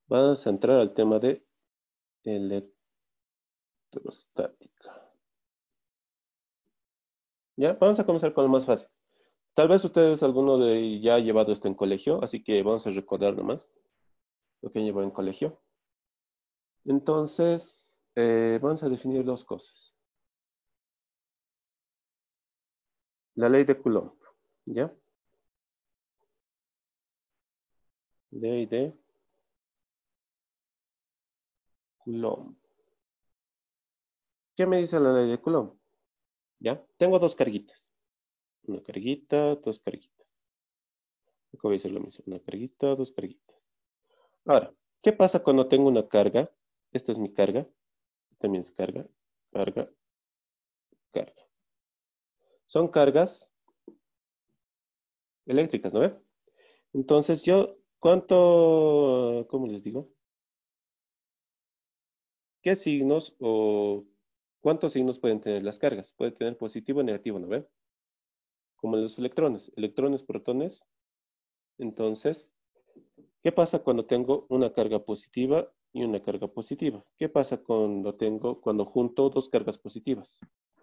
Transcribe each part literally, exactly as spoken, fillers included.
Vamos a entrar al tema de electrostática. Ya, vamos a comenzar con lo más fácil. Tal vez ustedes, alguno de ya ha llevado esto en colegio, así que vamos a recordar nomás lo que llevó en colegio. Entonces, eh, vamos a definir dos cosas. La ley de Coulomb, ¿ya? Ley de Coulomb. ¿Qué me dice la ley de Coulomb? ¿Ya? Tengo dos carguitas. Una carguita, dos carguitas. Acá voy a hacer lo mismo. Una carguita, dos carguitas. Ahora, ¿qué pasa cuando tengo una carga? Esta es mi carga. También es carga, carga, carga. Son cargas eléctricas, ¿no ve? Entonces yo, ¿cuánto, cómo les digo? ¿Qué signos o cuántos signos pueden tener las cargas? Puede tener positivo y negativo, ¿no ve? Como los electrones, electrones, protones. Entonces, ¿qué pasa cuando tengo una carga positiva y una carga positiva? ¿Qué pasa cuando tengo, cuando junto dos cargas positivas?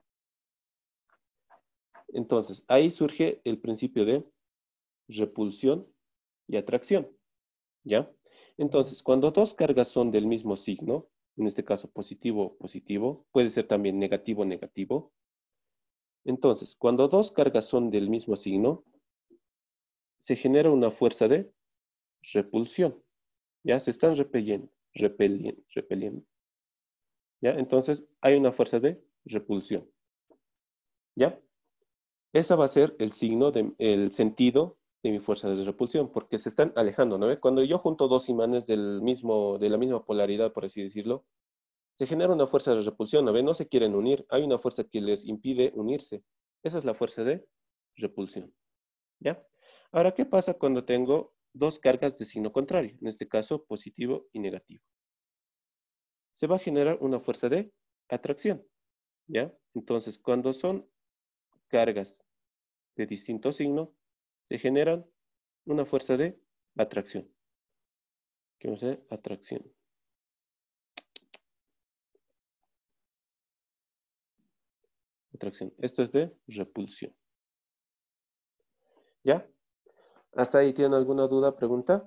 Entonces, ahí surge el principio de repulsión y atracción, ¿ya? Entonces, cuando dos cargas son del mismo signo, en este caso positivo, positivo, puede ser también negativo, negativo. Entonces, cuando dos cargas son del mismo signo, se genera una fuerza de repulsión, ¿ya? Se están repeliendo, repeliendo, repeliendo, ¿ya? Entonces, hay una fuerza de repulsión, ¿ya? Esa va a ser el signo, de, el sentido de mi fuerza de repulsión, porque se están alejando, ¿no ve? Cuando yo junto dos imanes del mismo, de la misma polaridad, por así decirlo, se genera una fuerza de repulsión, ¿no ve? No se quieren unir, hay una fuerza que les impide unirse. Esa es la fuerza de repulsión, ¿ya? Ahora, ¿qué pasa cuando tengo dos cargas de signo contrario? En este caso, positivo y negativo. Se va a generar una fuerza de atracción, ¿ya? Entonces, cuando son cargas de distinto signo, se generan una fuerza de atracción. ¿Qué vamos a hacer? Atracción. Atracción. Esto es de repulsión. ¿Ya? ¿Hasta ahí tienen alguna duda, pregunta?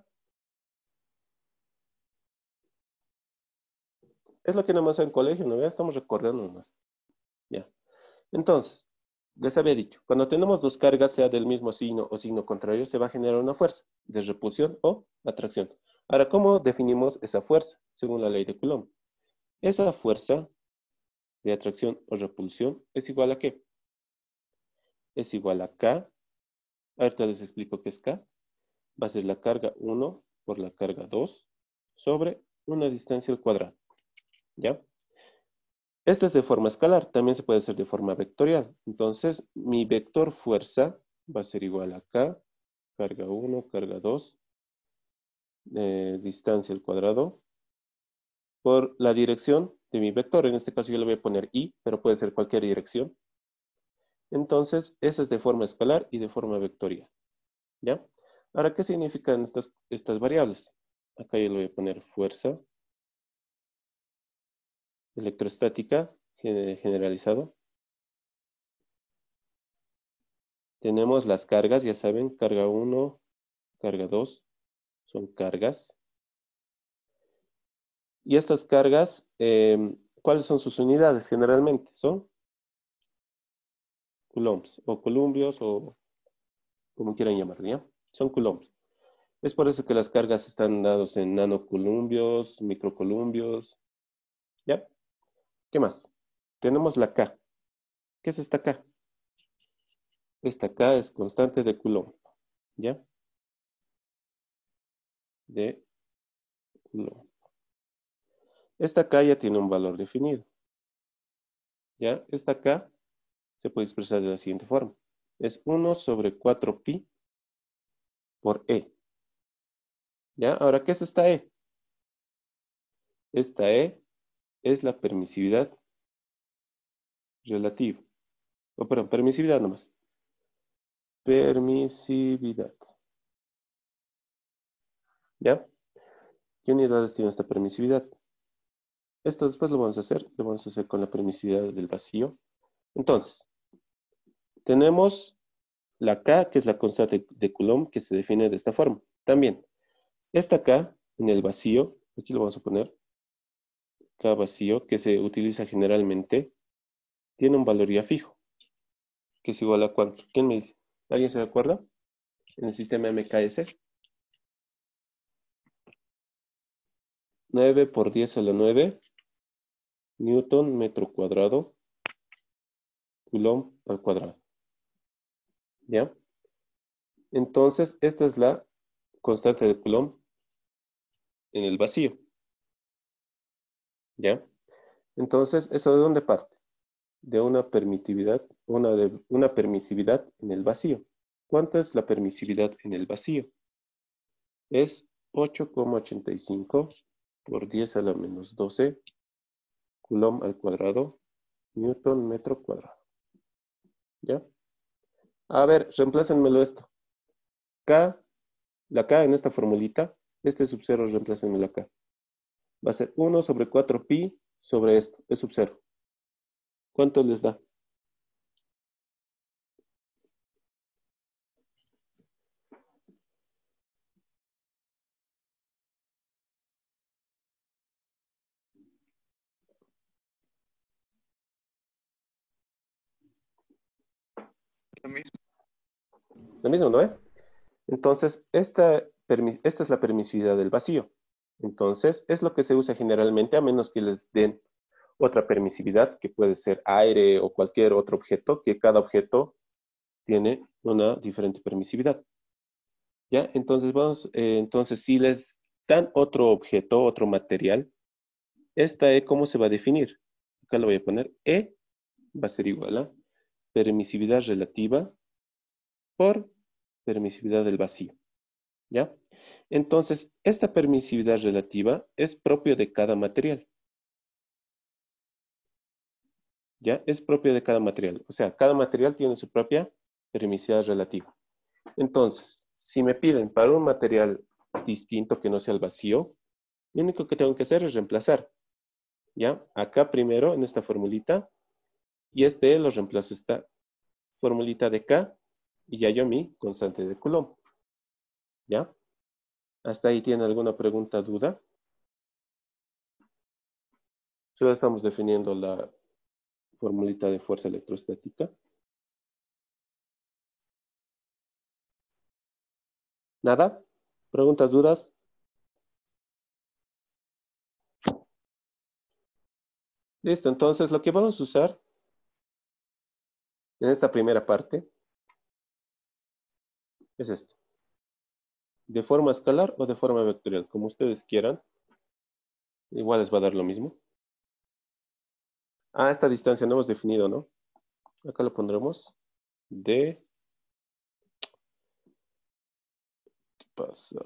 Es lo que nomás en colegio, ¿no? Ya estamos recordando nomás. Ya. Entonces, les había dicho, cuando tenemos dos cargas, sea del mismo signo o signo contrario, se va a generar una fuerza de repulsión o atracción. Ahora, ¿cómo definimos esa fuerza? Según la ley de Coulomb. Esa fuerza de atracción o repulsión es igual a ¿qué? Es igual a K. Ahorita les explico qué es K. Va a ser la carga uno por la carga dos sobre una distancia al cuadrado. ¿Ya? Esta es de forma escalar, también se puede hacer de forma vectorial. Entonces, mi vector fuerza va a ser igual a K, carga uno, carga dos, eh, distancia al cuadrado, por la dirección de mi vector. En este caso yo le voy a poner I, pero puede ser cualquier dirección. Entonces, eso es de forma escalar y de forma vectorial. ¿Ya? Ahora, ¿qué significan estas, estas variables? Acá yo le voy a poner fuerza electrostática generalizado. Tenemos las cargas, ya saben, carga uno, carga dos, son cargas. Y estas cargas, eh, ¿cuáles son sus unidades generalmente? Son coulombs o columbios o como quieran llamarlo, ¿ya? Son coulombs. Es por eso que las cargas están dados en nanocolumbios, microcolumbios, ¿ya? ¿Qué más? Tenemos la K. ¿Qué es esta K? Esta K es constante de Coulomb, ¿ya? De Coulomb. Esta K ya tiene un valor definido, ¿ya? Esta K se puede expresar de la siguiente forma. Es uno sobre cuatro pi por E. ¿Ya? Ahora, ¿qué es esta E? Esta E es la permisividad relativa. O, perdón, permisividad nomás. Permisividad. ¿Ya? ¿Qué unidades tiene esta permisividad? Esto después lo vamos a hacer, lo vamos a hacer con la permisividad del vacío. Entonces, tenemos la K, que es la constante de Coulomb, que se define de esta forma. También, esta K en el vacío, aquí lo vamos a poner, K vacío, que se utiliza generalmente, tiene un valor ya fijo, que es igual a ¿cuánto? ¿Quién me dice? ¿Alguien se acuerda? En el sistema M K S. nueve por diez a la nueve, Newton metro cuadrado, Coulomb al cuadrado. ¿Ya? Entonces, esta es la constante de Coulomb en el vacío. ¿Ya? Entonces, ¿eso de dónde parte? De una permitividad, una, de, una permisividad en el vacío. ¿Cuánto es la permisividad en el vacío? Es ocho coma ochenta y cinco por diez a la menos doce, Coulomb al cuadrado, Newton metro cuadrado. ¿Ya? A ver, reemplácenmelo esto. K, la K en esta formulita, este sub cero, reemplácenmelo acá. Va a ser uno sobre cuatro pi sobre esto, es sub cero. ¿Cuánto les da? Lo mismo. Lo mismo, ¿no? ¿Eh? Entonces, esta, esta es la permisividad del vacío. Entonces, es lo que se usa generalmente, a menos que les den otra permisividad, que puede ser aire o cualquier otro objeto, que cada objeto tiene una diferente permisividad. ¿Ya? Entonces, vamos, eh, entonces, si les dan otro objeto, otro material, esta E, ¿cómo se va a definir? Acá lo voy a poner. E va a ser igual a permisividad relativa por permisividad del vacío. ¿Ya? Entonces, esta permisividad relativa es propio de cada material. ¿Ya? Es propio de cada material. O sea, cada material tiene su propia permisividad relativa. Entonces, si me piden para un material distinto que no sea el vacío, lo único que tengo que hacer es reemplazar. ¿Ya? Acá primero, en esta formulita, y este lo reemplazo esta formulita de K, y ya yo mi constante de Coulomb. ¿Ya? ¿Hasta ahí tiene alguna pregunta, duda? Solo estamos definiendo la formulita de fuerza electrostática. ¿Nada? ¿Preguntas, dudas? Listo, entonces lo que vamos a usar en esta primera parte es esto. De forma escalar o de forma vectorial, como ustedes quieran. Igual les va a dar lo mismo. Ah, esta distancia no hemos definido, ¿no? Acá lo pondremos de... ¿Qué pasa?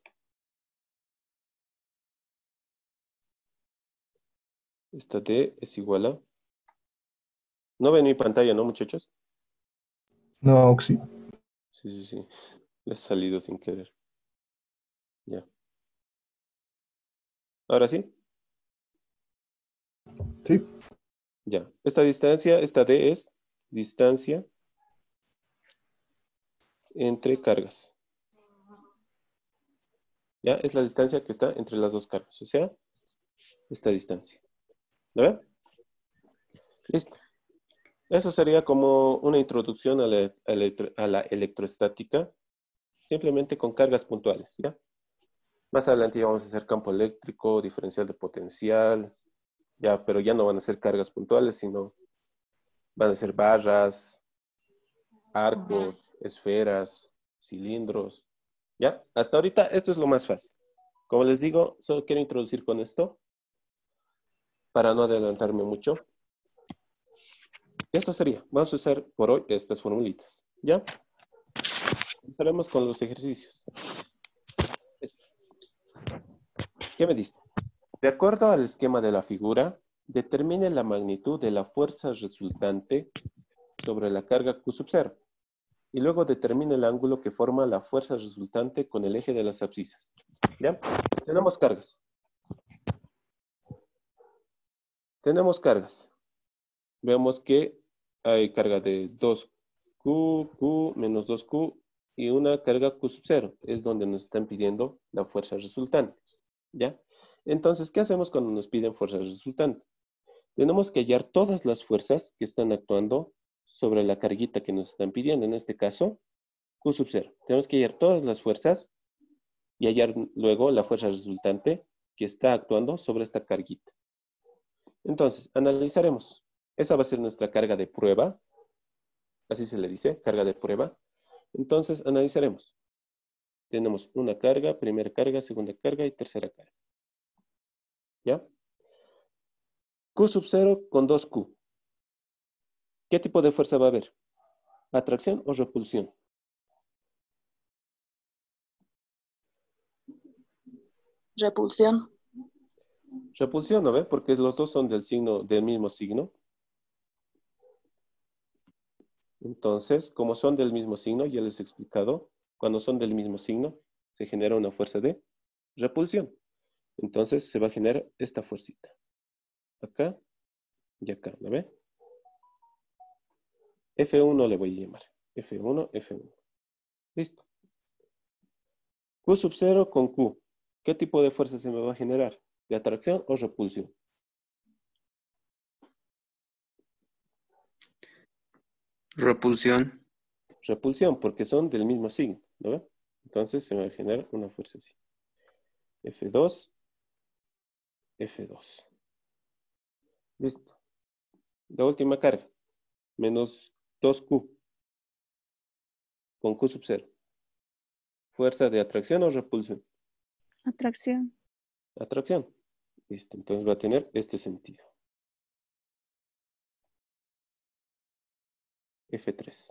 Esta D es igual a... ¿No ven mi pantalla, no, muchachos? No, sí. Sí, sí, sí. Les ha salido sin querer. Ya. ¿Ahora sí? Sí. Ya. Esta distancia, esta D es distancia entre cargas. ¿Ya? Es la distancia que está entre las dos cargas. O sea, esta distancia. ¿Lo ven? Listo. Eso sería como una introducción a la, a la, a la electroestática, simplemente con cargas puntuales, ¿ya? Más adelante ya vamos a hacer campo eléctrico, diferencial de potencial, ya, pero ya no van a ser cargas puntuales, sino van a ser barras, arcos, esferas, cilindros, ¿ya? Hasta ahorita esto es lo más fácil. Como les digo, solo quiero introducir con esto, para no adelantarme mucho. Esto sería, vamos a usar por hoy estas formulitas, ¿ya? Empezaremos con los ejercicios. ¿Qué me dice? De acuerdo al esquema de la figura, determine la magnitud de la fuerza resultante sobre la carga Q sub cero. Y luego determine el ángulo que forma la fuerza resultante con el eje de las abscisas. ¿Ya? Tenemos cargas. Tenemos cargas. Vemos que hay carga de dos Q, Q, menos dos Q y una carga Q sub cero. Es donde nos están pidiendo la fuerza resultante. ¿Ya? Entonces, ¿qué hacemos cuando nos piden fuerza resultante? Tenemos que hallar todas las fuerzas que están actuando sobre la carguita que nos están pidiendo. En este caso, Q sub cero. Tenemos que hallar todas las fuerzas y hallar luego la fuerza resultante que está actuando sobre esta carguita. Entonces, analizaremos. Esa va a ser nuestra carga de prueba. Así se le dice, carga de prueba. Entonces, analizaremos. Tenemos una carga, primera carga, segunda carga y tercera carga. ¿Ya? Q sub cero con dos Q. ¿Qué tipo de fuerza va a haber? ¿Atracción o repulsión? Repulsión. Repulsión, ¿no ve? Porque los dos son del signo, del mismo signo. Entonces, como son del mismo signo, ya les he explicado, cuando son del mismo signo, se genera una fuerza de repulsión. Entonces, se va a generar esta fuercita. Acá y acá, ¿no ve? F uno le voy a llamar. F uno, F uno. Listo. Q sub cero con Q. ¿Qué tipo de fuerza se me va a generar? ¿De atracción o repulsión? Repulsión. Repulsión, porque son del mismo signo, ¿no ve? Entonces se me va a generar una fuerza así. F dos, F dos. Listo. La última carga. Menos dos Q. Con Q sub cero. ¿Fuerza de atracción o repulsión? Atracción. Atracción. Listo. Entonces va a tener este sentido. F tres.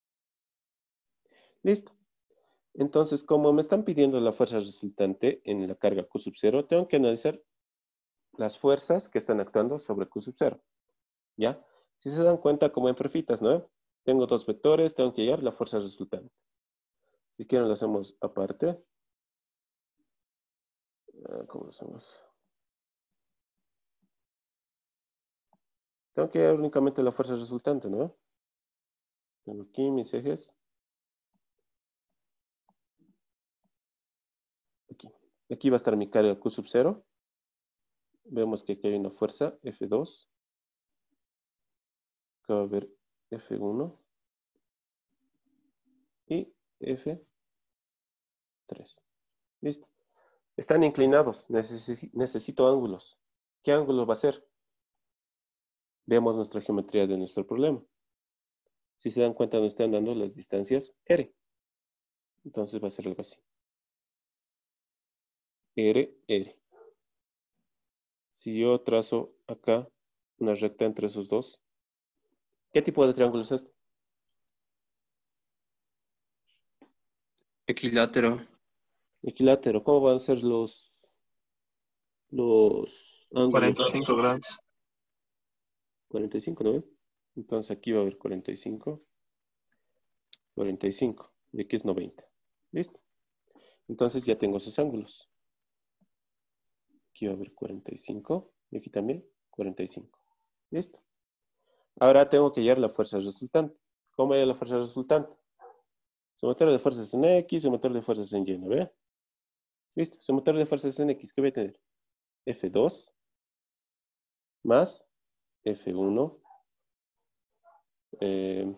Listo. Entonces, como me están pidiendo la fuerza resultante en la carga Q sub cero, tengo que analizar las fuerzas que están actuando sobre Q sub cero. ¿Ya? Si se dan cuenta, como en perfitas, ¿no? Tengo dos vectores, tengo que hallar la fuerza resultante. Si quieren lo hacemos aparte. ¿Cómo lo hacemos? Tengo que hallar únicamente la fuerza resultante, ¿no? Tengo aquí mis ejes. Aquí. Aquí va a estar mi carga Q sub cero. Vemos que aquí hay una fuerza F dos. Acá va a haber F uno. Y F tres. Listo. Están inclinados. Necesi- necesito ángulos. ¿Qué ángulo va a ser? Veamos nuestra geometría de nuestro problema. Si se dan cuenta, nos están dando las distancias R. Entonces va a ser algo así. R, R. Si yo trazo acá una recta entre esos dos, ¿qué tipo de triángulo es este? Equilátero. Equilátero. ¿Cómo van a ser los, los ángulos? cuarenta y cinco grados. cuarenta y cinco, ¿no? Entonces aquí va a haber cuarenta y cinco. cuarenta y cinco. Y aquí es noventa. ¿Listo? Entonces ya tengo esos ángulos. Aquí va a haber cuarenta y cinco. Y aquí también cuarenta y cinco. ¿Listo? Ahora tengo que hallar la fuerza resultante. ¿Cómo hallar la fuerza resultante? Sumatorio de fuerzas en X, sumatorio de fuerzas en Y, ¿no ve? ¿Listo? Sumatorio de fuerzas en X, ¿qué voy a tener? F dos más F uno. Eh,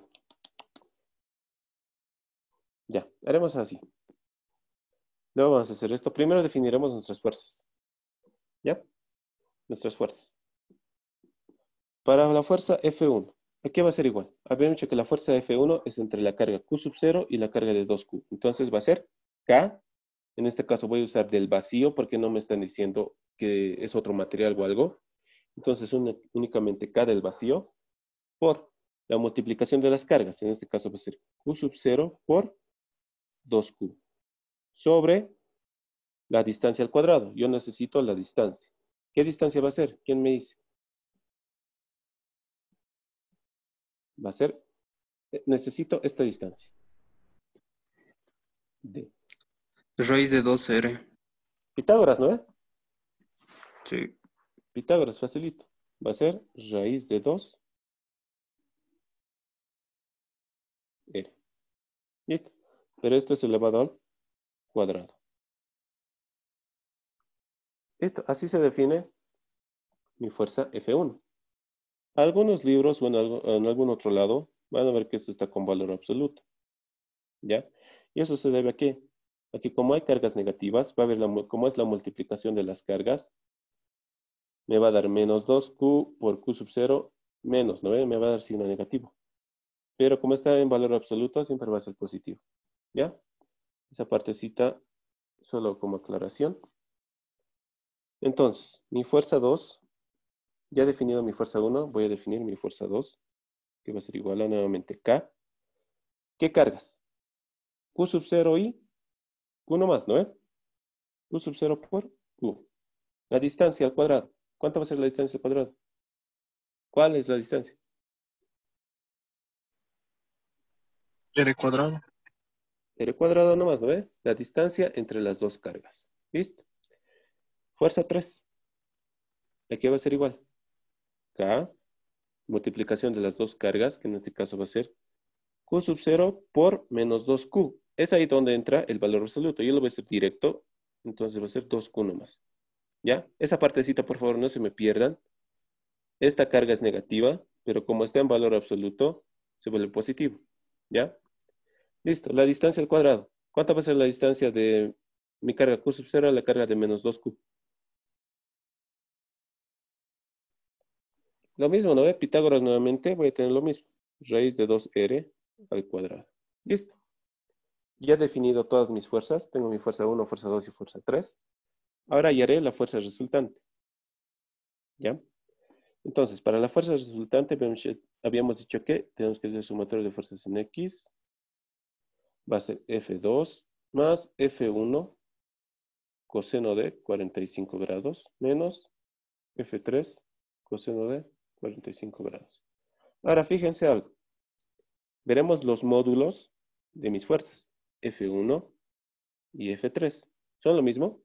ya, haremos así. Luego vamos a hacer esto. Primero definiremos nuestras fuerzas. ¿Ya? Nuestras fuerzas. Para la fuerza F uno, aquí va a ser igual. Habíamos dicho que la fuerza F uno es entre la carga Q sub cero y la carga de dos Q. Entonces va a ser K. En este caso voy a usar del vacío porque no me están diciendo que es otro material o algo. Entonces una- únicamente K del vacío por la multiplicación de las cargas. En este caso va a ser Q sub cero por dos Q. Sobre la distancia al cuadrado. Yo necesito la distancia. ¿Qué distancia va a ser? ¿Quién me dice? Va a ser, eh, necesito esta distancia. D. Raíz de dos R. Pitágoras, ¿no es? Sí. Pitágoras, facilito. Va a ser raíz de dos R. Listo. Pero esto es elevado al cuadrado. Listo. Así se define mi fuerza F uno. Algunos libros o en, algo, en algún otro lado van a ver que esto está con valor absoluto. ¿Ya? Y eso se debe a qué? A que como hay cargas negativas, va a haber la, como es la multiplicación de las cargas, me va a dar menos dos Q por Q sub cero menos, ¿no ve? Me va a dar signo negativo. Pero como está en valor absoluto, siempre va a ser positivo. ¿Ya? Esa partecita solo como aclaración. Entonces, mi fuerza dos, ya he definido mi fuerza uno, voy a definir mi fuerza dos, que va a ser igual a nuevamente K. ¿Qué cargas? Q sub cero y Q nomás, ¿no ve? Q sub cero por Q. La distancia al cuadrado. ¿Cuánto va a ser la distancia al cuadrado? ¿Cuál es la distancia? R cuadrado. R cuadrado nomás, ¿no ve? La distancia entre las dos cargas. ¿Listo? Fuerza tres. Aquí va a ser igual. K, multiplicación de las dos cargas, que en este caso va a ser Q sub cero por menos dos Q. Es ahí donde entra el valor absoluto. Yo lo voy a hacer directo, entonces va a ser dos Q nomás. ¿Ya? Esa partecita, por favor, no se me pierdan. Esta carga es negativa, pero como está en valor absoluto, se vuelve positivo. ¿Ya? Listo. La distancia al cuadrado. ¿Cuánto va a ser la distancia de mi carga Q sub cero a la carga de menos dos Q? Lo mismo, ¿no ve? Pitágoras nuevamente, voy a tener lo mismo. Raíz de dos R al cuadrado. Listo. Ya he definido todas mis fuerzas. Tengo mi fuerza uno, fuerza dos y fuerza tres. Ahora hallaré la fuerza resultante. ¿Ya? Entonces, para la fuerza resultante, habíamos dicho que tenemos que hacer sumatorio de fuerzas en X. Va a ser F dos más F uno coseno de cuarenta y cinco grados menos F tres coseno de cuarenta y cinco grados. Ahora, fíjense algo. Veremos los módulos de mis fuerzas. F uno y F tres. ¿Son lo mismo?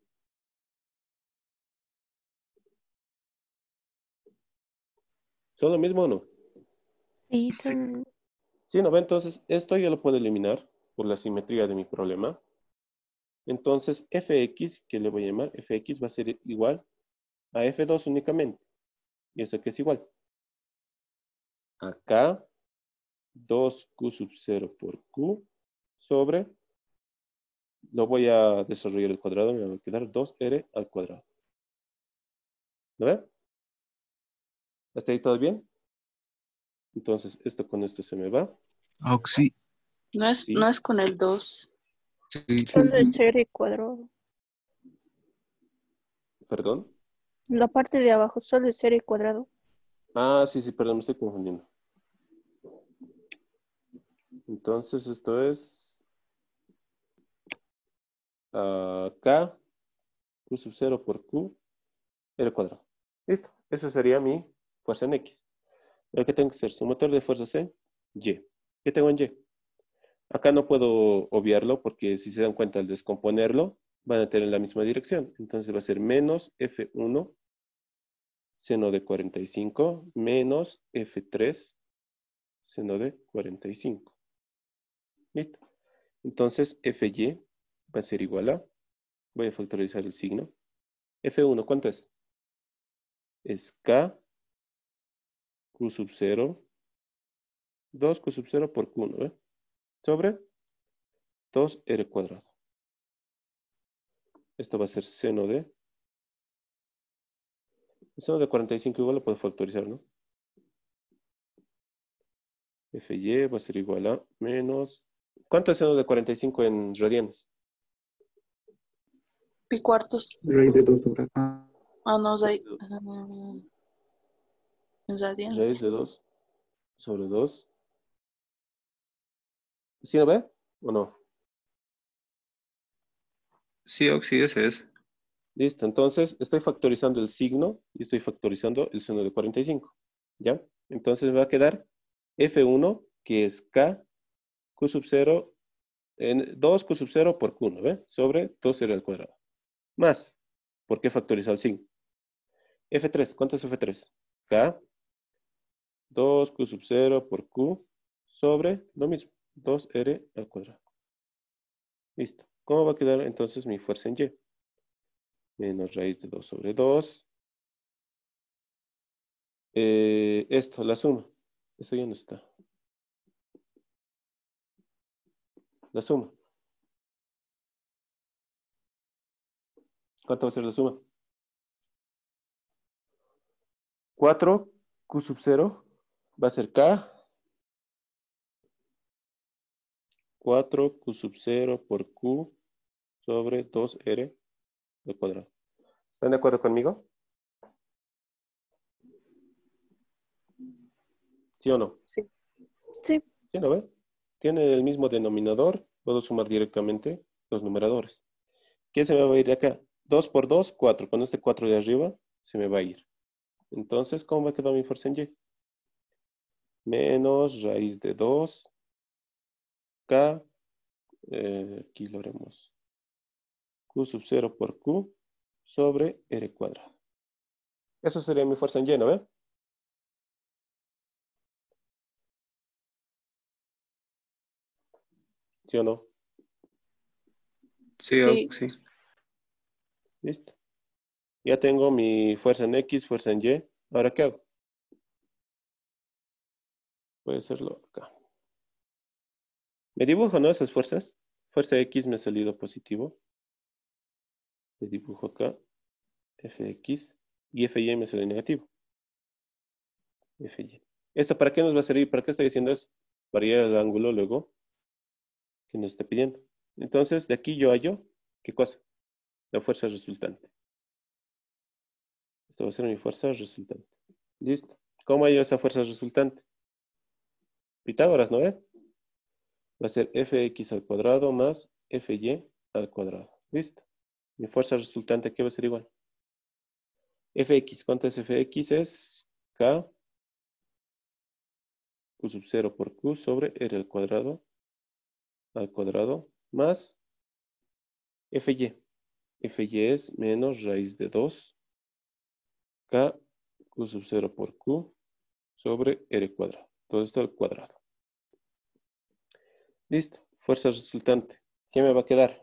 ¿Son lo mismo o no? Sí, Sí. son- Sí, ¿no ve? Entonces, esto yo lo puedo eliminar por la simetría de mi problema. Entonces, Fx, que le voy a llamar, Fx va a ser igual a F dos únicamente. ¿Y eso que es igual? Acá, dos Q sub cero por Q sobre, lo voy a desarrollar al cuadrado, me va a quedar dos R al cuadrado. ¿Lo ve? ¿Hasta ahí todo bien? Entonces, esto con esto se me va. Oxi. No es, Sí. no es con el dos. Sí. solo es R cuadrado. Perdón. La parte de abajo solo es R cuadrado. Ah, sí, sí, perdón, me estoy confundiendo. Entonces, esto es uh, K, Q sub cero por Q, R cuadrado. Listo. Esa sería mi fuerza en X. Lo que tengo que hacer, sumatorio de fuerzas en Y. ¿Qué tengo en Y? Acá no puedo obviarlo porque si se dan cuenta al descomponerlo, van a tener la misma dirección. Entonces va a ser menos F uno seno de cuarenta y cinco menos F tres seno de cuarenta y cinco. ¿Listo? Entonces Fy va a ser igual a, voy a factorizar el signo. F uno, ¿cuánto es? Es K, Q sub cero, dos Q sub cero por Q uno, ¿eh? Sobre dos R cuadrado. Esto va a ser seno de, el seno de cuarenta y cinco igual lo puedo factorizar, ¿no? Fy va a ser igual a menos, ¿cuánto es seno de cuarenta y cinco en radianes? Pi cuartos. Raíz de dos sobre acá. Ah, no, de, uh, radian. Raíz de dos sobre dos. ¿Sí lo ve? ¿O no? Sí, Oxi, ese es. Listo, entonces estoy factorizando el signo y estoy factorizando el seno de cuarenta y cinco. ¿Ya? Entonces me va a quedar F uno, que es K, Q sub cero, en dos Q sub cero por Q uno, ¿ve? Sobre dos R al cuadrado. Más ¿Por qué he factorizado el signo? F tres, ¿cuánto es F tres? K, dos Q sub cero por Q sobre lo mismo, dos R al cuadrado. Listo. ¿Cómo va a quedar entonces mi fuerza en Y? Menos raíz de dos sobre dos. Eh, esto, la suma. Eso ya no está. La suma. ¿Cuánto va a ser la suma? cuatro Q sub cero va a ser K. cuatro Q sub cero por Q sobre dos R al cuadrado. ¿Están de acuerdo conmigo? ¿Sí o no? Sí. ¿Sí no ve? Tiene el mismo denominador. Puedo sumar directamente los numeradores. ¿Qué se me va a ir de acá? dos por dos, cuatro. Con este cuatro de arriba se me va a ir. Entonces, ¿cómo va a quedar mi fuerza en Y? Menos raíz de dos. K. Eh, aquí lo haremos. Q sub cero por Q sobre R cuadrado. Eso sería mi fuerza en Y, ¿no ve? ¿Sí o no? Sí, Sí. Oxy. Listo. Ya tengo mi fuerza en X, fuerza en Y. ¿Ahora qué hago? Voy a hacerlo acá. Me dibujo, ¿no? Esas fuerzas. Fuerza X me ha salido positivo. Le dibujo acá. F X. Y F Y me sale negativo. F Y. ¿Esto para qué nos va a servir? ¿Para qué estoy haciendo eso? Para ir al ángulo luego que nos está pidiendo. Entonces, de aquí yo hallo, ¿qué cosa? La fuerza resultante. Esto va a ser mi fuerza resultante. Listo. ¿Cómo hallo esa fuerza resultante? Pitágoras, ¿no ve? Va a ser Fx al cuadrado más Fy al cuadrado. Listo. Mi fuerza resultante aquí va a ser igual. Fx, ¿cuánto es Fx? Es K Q sub cero por Q sobre R al cuadrado al cuadrado más Fy. Fy es menos raíz de dos K Q sub cero por Q sobre R cuadrado. Todo esto al cuadrado. Listo. Fuerza resultante. ¿Qué me va a quedar?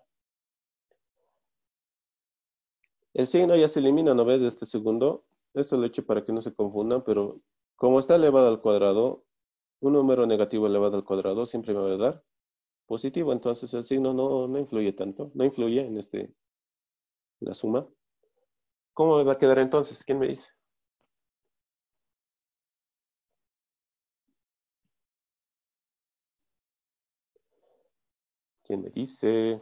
El signo ya se elimina, ¿no ves? De este segundo. Esto lo he hecho para que no se confundan, pero como está elevado al cuadrado, un número negativo elevado al cuadrado siempre me va a dar positivo. Entonces el signo no, no influye tanto. No influye en este, la suma. ¿Cómo me va a quedar entonces? ¿Quién me dice? ¿Quién me dice?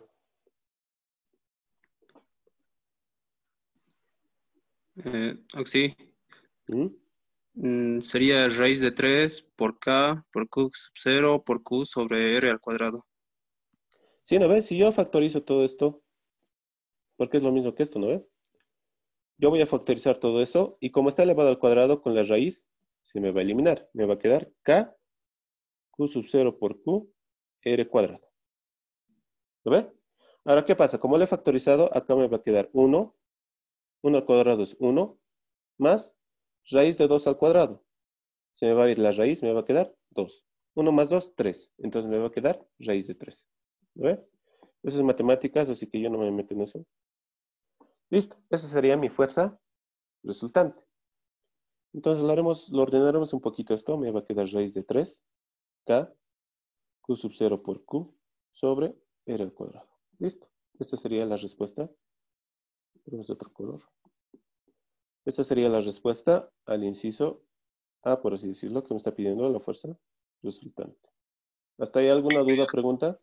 Eh, Oxy. ¿Mm? Mm, sería raíz de tres por K por Q sub cero por Q sobre R al cuadrado. Sí, ¿no ves? Si yo factorizo todo esto, porque es lo mismo que esto, ¿no ves? Yo voy a factorizar todo eso y como está elevado al cuadrado con la raíz, se me va a eliminar. Me va a quedar K Q sub cero por Q R cuadrado. ¿Lo ve? Ahora, ¿qué pasa? Como lo he factorizado, acá me va a quedar uno. uno al cuadrado es uno, más raíz de dos al cuadrado. Se me va a ir la raíz, me va a quedar dos. uno más dos, tres. Entonces me va a quedar raíz de tres. ¿Lo ve? Eso es matemáticas, así que yo no me meto en eso. Listo. Esa sería mi fuerza resultante. Entonces lo, haremos, lo ordenaremos un poquito esto. Me va a quedar raíz de tres. K, Q sub cero por Q sobre R al cuadrado. Listo. Esta sería la respuesta. Tenemos de otro color. Esta sería la respuesta al inciso A, por así decirlo, que me está pidiendo la fuerza resultante. ¿Hasta ahí alguna duda, pregunta?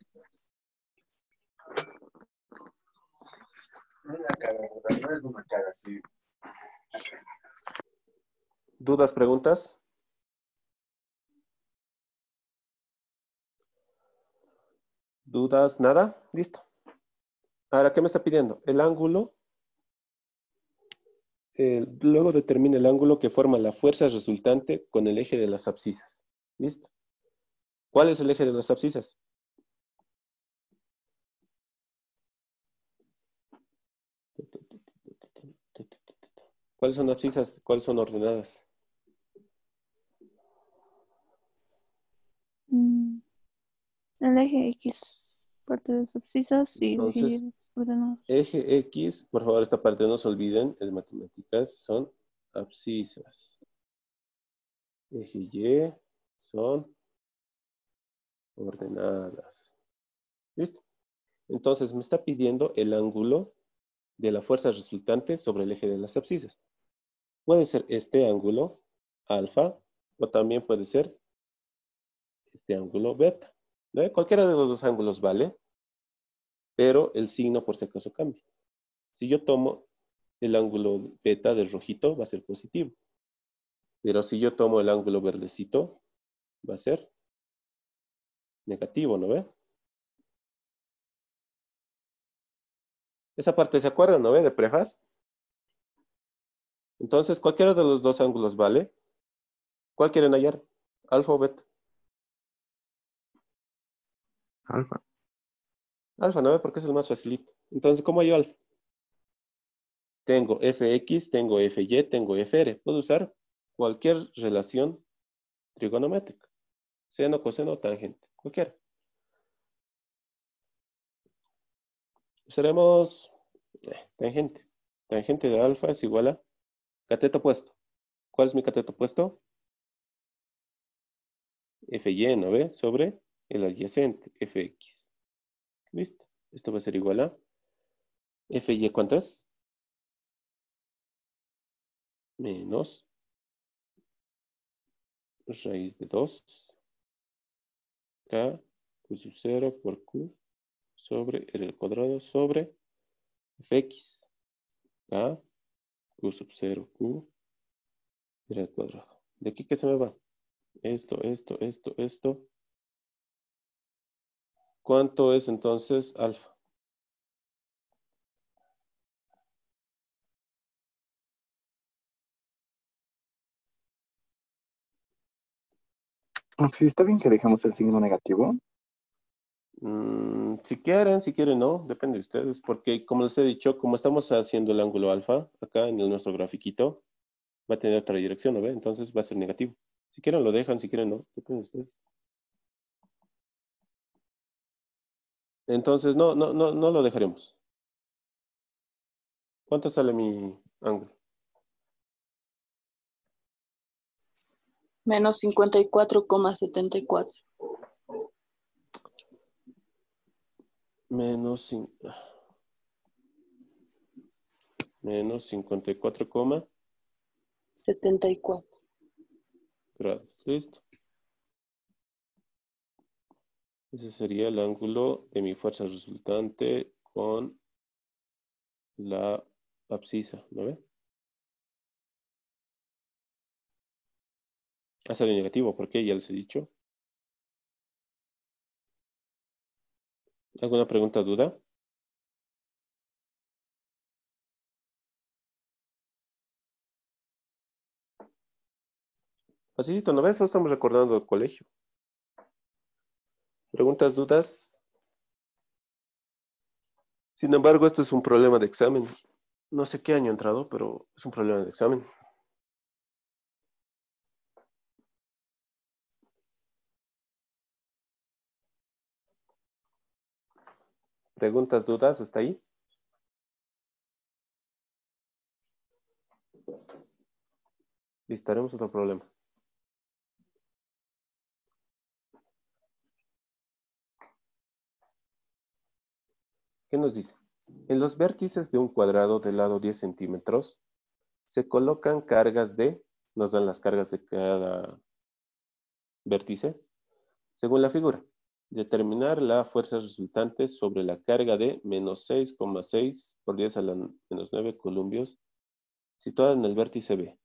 ¿Dudas, preguntas? ¿Dudas? ¿Nada? Listo. Ahora, ¿qué me está pidiendo? El ángulo. Eh, luego determina el ángulo que forma la fuerza resultante con el eje de las abscisas. ¿Listo? ¿Cuál es el eje de las abscisas? ¿Cuáles son abscisas? ¿Cuáles son ordenadas? Mm, El eje X, parte de las abscisas y el eje Entonces, Y ordenados. eje X, por favor, esta parte no se olviden, es matemáticas, son abscisas. Eje Y son ordenadas. ¿Listo? Entonces, me está pidiendo el ángulo de la fuerza resultante sobre el eje de las abscisas. Puede ser este ángulo, alfa, o también puede ser este ángulo beta. ¿No? Cualquiera de los dos ángulos vale, pero el signo por si acaso cambia. Si yo tomo el ángulo beta de rojito, va a ser positivo. Pero si yo tomo el ángulo verdecito, va a ser negativo, ¿no ve? Esa parte, ¿se acuerdan, no ve? De prefaz. Entonces, cualquiera de los dos ángulos vale. ¿Cuál quieren hallar? ¿Alfa o beta? Alfa. Alfa, ¿no ve? Porque es el más facilito. Entonces, ¿cómo hallo alfa? Tengo fx, tengo fy, tengo fr. Puedo usar cualquier relación trigonométrica. Seno, coseno, tangente. Cualquiera. Usaremos eh, tangente. Tangente de alfa es igual a cateto opuesto. ¿Cuál es mi cateto opuesto? Fy, ¿no ve? Sobre el adyacente, fx. Listo. Esto va a ser igual a fy, ¿cuánto es? Menos raíz de dos k q sub cero por q sobre r al cuadrado sobre fx k q sub cero q r al cuadrado. ¿De aquí qué se me va? Esto, esto, esto, esto. ¿Cuánto es entonces alfa? Sí, está bien que dejemos el signo negativo. Mm, si quieren, si quieren, no, depende de ustedes, porque como les he dicho, como estamos haciendo el ángulo alfa, acá en el- nuestro grafiquito, va a tener otra dirección, ¿no ve? Entonces va a ser negativo. Si quieren lo dejan, si quieren no, depende de ustedes. Entonces no, no, no, no lo dejaremos. ¿Cuánto sale mi ángulo? Menos cincuenta y cuatro coma setenta y cuatro. Menos, cin- menos cincuenta y cuatro coma setenta y cuatro. grados. Listo. Ese sería el ángulo de mi fuerza resultante con la abscisa, ¿no ve? Ha salido negativo, ¿por qué? Ya les he dicho. ¿Alguna pregunta, duda? Facilito, ¿no ves? Lo estamos recordando del colegio. ¿Preguntas, dudas? Sin embargo, esto es un problema de examen. No sé qué año ha entrado, pero es un problema de examen. ¿Preguntas, dudas? ¿Hasta ahí? Listo, haremos otro problema. ¿Qué nos dice? En los vértices de un cuadrado de lado diez centímetros, se colocan cargas de, nos dan las cargas de cada vértice, según la figura. Determinar la fuerza resultante sobre la carga de menos seis coma seis por diez a la menos nueve columpios situada en el vértice B.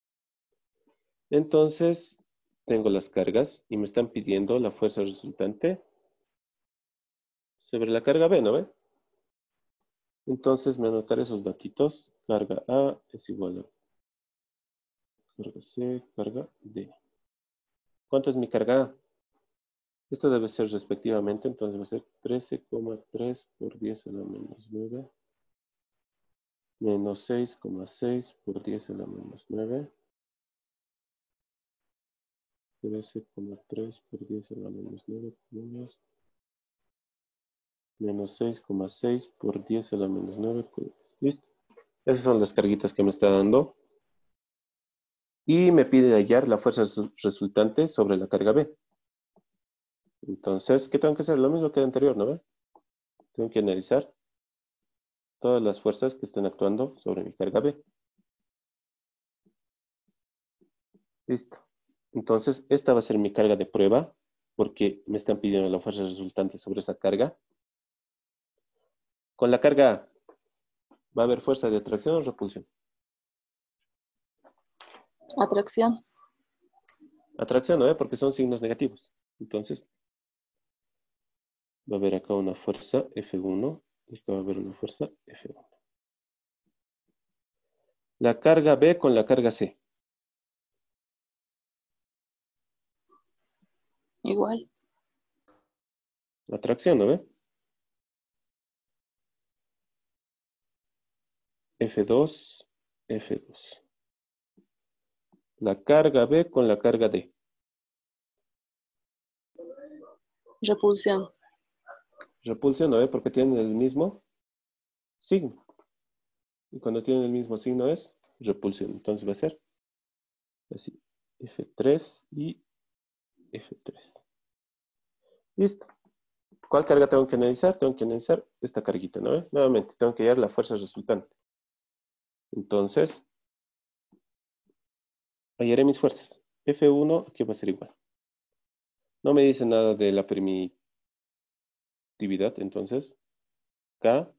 Entonces, tengo las cargas y me están pidiendo la fuerza resultante sobre la carga B, ¿no ve? Entonces, me anotaré esos datitos. Carga A es igual a carga C, carga D. ¿Cuánto es mi carga A? Esto debe ser respectivamente, entonces va a ser trece coma tres por diez a la menos nueve Menos seis coma seis por diez a la menos nueve. trece coma tres por diez a la menos nueve. Menos, menos seis coma seis por diez a la menos nueve. Listo. Esas son las carguitas que me está dando. Y me pide hallar la fuerza resultante sobre la carga B. Entonces, ¿qué tengo que hacer? Lo mismo que el anterior, ¿no ve? Tengo que analizar todas las fuerzas que están actuando sobre mi carga B. Listo. Entonces, esta va a ser mi carga de prueba, porque me están pidiendo la fuerza resultante sobre esa carga. Con la carga A, ¿va a haber fuerza de atracción o repulsión? Atracción. Atracción, ¿no ve? Porque son signos negativos. Entonces, va a haber acá una fuerza F uno y acá va a haber una fuerza F uno. La carga B con la carga C. Igual. Atracción, ¿no ve? F dos, F dos. La carga B con la carga D. Repulsión. Repulsión, ¿no ve? Porque tienen el mismo signo. Y cuando tienen el mismo signo es repulsión. Entonces va a ser así. F tres y F tres. Listo. ¿Cuál carga tengo que analizar? Tengo que analizar esta carguita, ¿no ve? Nuevamente, tengo que hallar la fuerza resultante. Entonces, hallaré mis fuerzas. F uno, aquí va a ser igual. No me dice nada de la permitividad, entonces, K.